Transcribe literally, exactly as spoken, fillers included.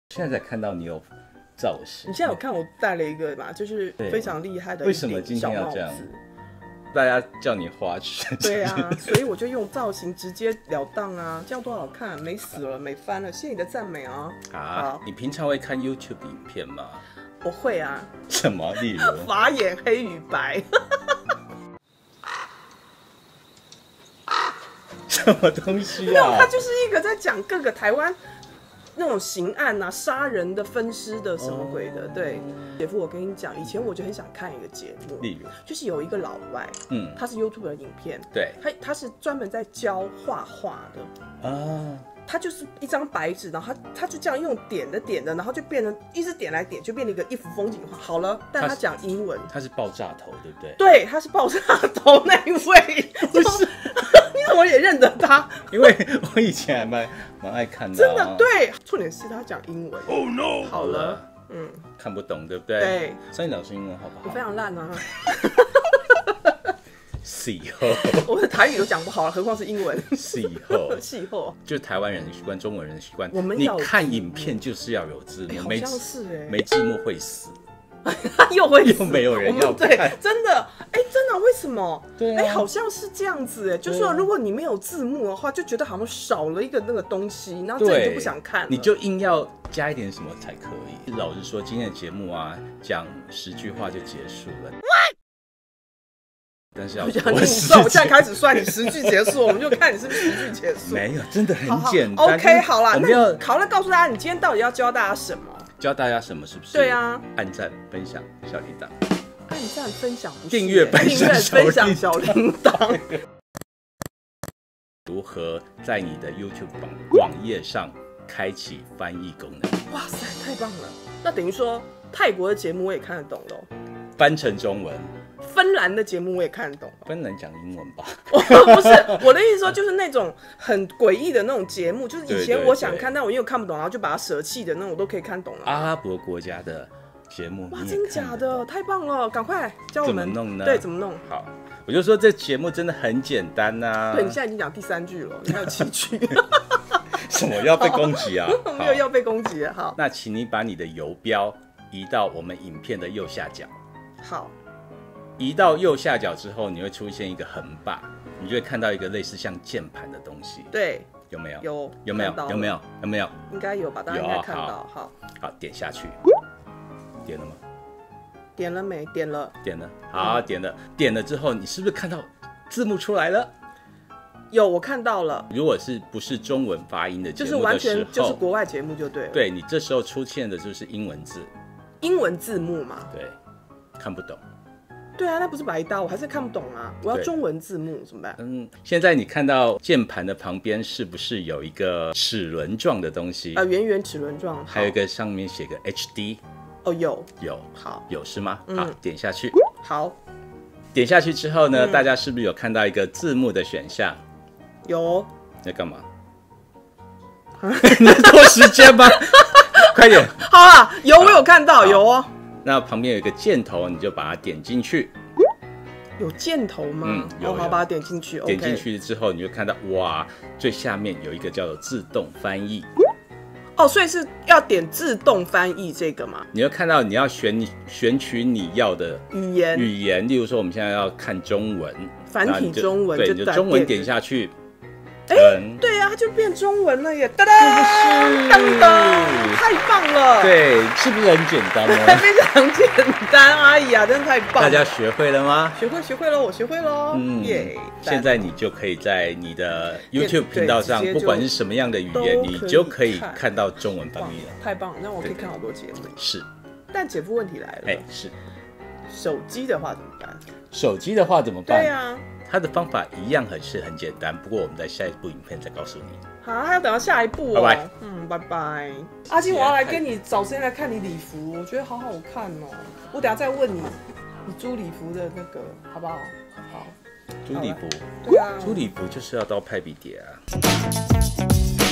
现在才看到你有造型。 你现在有看我戴了一个嘛，就是非常厉害的一顶小帽子。 为什么今天要这样？大家叫你花痴。 对啊，所以我就用造型直截了当啊，这样多好看，美死了，美翻了，谢谢你的赞美啊。 啊，你平常会看 YouTube 影片吗？ 我会啊。 什么？例如？ 法眼黑与白。 什么东西啊？ 没有，它就是一个在讲各个台湾那种刑案啊、杀人的、分尸的什么鬼的。对，姐夫，我跟你讲，以前我就很想看一个节目， 例如， 就是有一个老外，嗯，他是 YouTube 的影片， 对， 他他是专门在教画画的啊。他就是一张白纸，然后他他就这样用点的点的，然后就变成一直点来点，就变成一个一幅风景画。好了，但他讲英文， 他是爆炸头，对不对？ 对，他是爆炸头那一位。不是，你怎么也认得他？ 因为我以前还蛮蛮爱看的、啊。 真的，对，重点是他讲英文。 Oh no！ 好了，嗯， 看不懂，对不对？ 对。 珊妮老师英文好不好？ 我非常烂啊。 气候， 我的台语都讲不好了，何况是英文。 气候， 气候， 就是台湾人的习惯，中国人的习惯。 我们你看影片就是要有字幕， 欸、好像是哎、欸， 没字幕会死， 又会死又没有人要看。 对，真的，哎、欸，真的，为什么？ 对、 啊，哎、欸，好像是这样子哎、欸，就是说，如果你没有字幕的话，就觉得好像少了一个那个东西，然后这你就不想看了， 你就硬要加一点什么才可以。老实说，今天的节目啊，讲十句话就结束了。但是要我你算，我现在开始算你十句结束，我们就看你是不是十句结束。 没有，真的很简单。 OK， 好啦， 那你好，那告诉大家，你今天到底要教大家什么？ 教大家什么？是不是？ 对啊， 按赞、分享、小铃铛。 按赞、分享不是订阅、分享小铃铛。 如何在你的 YouTube 网页上开启翻译功能？ 哇塞，太棒了！那等于说泰国的节目我也看得懂喽， 翻成中文。 芬兰的节目我也看得懂， 芬兰讲英文吧？ 不是，我的意思说就是那种很诡异的那种节目，就是以前我想看，但我因为看不懂，然后就把它舍弃的那种，我都可以看懂了。 阿拉伯国家的节目， 哇，真假的，太棒了！赶快教我们怎么弄呢？ 对，怎么弄？ 好，我就说这节目真的很简单呐、啊。 对，你现在已经讲第三句了，你还有七句。 什么要被攻击啊？ 没有要被攻击。好， 那请你把你的游标移到我们影片的右下角。 好。 移到右下角之后，你会出现一个横霸，你就会看到一个类似像键盘的东西。 对， 有没有？ 有， 有没有？有没有？有没有？ 应该有吧？大家应该看到。好， 好，点下去。点了吗？ 点了没？点了。 点了。好，点了。点了之后，你是不是看到字幕出来了？ 有，我看到了。 如果是不是中文发音的节目的时候， 就是完全就是国外节目就对了。 对，你这时候出现的就是英文字， 英文字幕嘛。 对，看不懂。 对啊，那不是白搭，我还是看不懂啊！我要中文字幕怎么办？ 嗯，现在你看到键盘的旁边是不是有一个齿轮状的东西？ 啊、呃，圆圆齿轮状， 还有一个上面写个 H D。 哦，有有， 好有是吗？ 嗯、 好，点下去。 好， 点下去之后呢， 嗯、 大家是不是有看到一个字幕的选项？ 有。 在干嘛？你在拖时间吗？快点！ 好啊，有，我有看到，有哦。 那旁边有一个箭头，你就把它点进去。 有箭头吗？ 嗯，有。 哦、好，把它点进去。 点进去之后，你就看到哇，最下面有一个叫做自动翻译。 哦，所以是要点自动翻译这个吗？ 你会看到你要选选取你要的语言， 语言，例如说我们现在要看中文， 繁体中文， 对，你就中文点下去。 哎、欸，对啊，它就变中文了耶！哒哒，当当，太棒了！ 对，是不是很简单呢？ 非常简单，哎呀，真的太棒了！ 大家学会了吗？ 学会，学会了，我学会了。嗯，耶！ 现在你就可以在你的 YouTube 频道上，不管是什么样的语言，你就可以看到中文翻译了。 太棒了，那我可以看好多节目。 是， 但姐夫问题来了， 哎，是， 手机的话怎么办？ 手机的话怎么办？ 对啊。 它的方法一样很是很简单，不过我们在下一部影片再告诉你。 好，还要等到下一部哦。 拜拜。 嗯，拜拜。阿金，我要来跟你找时间来看你礼服，我觉得好好看哦。我等下再问你，你租礼服的那个好不好？好。 租礼服？ 对啊。 租礼服就是要到派比碟啊。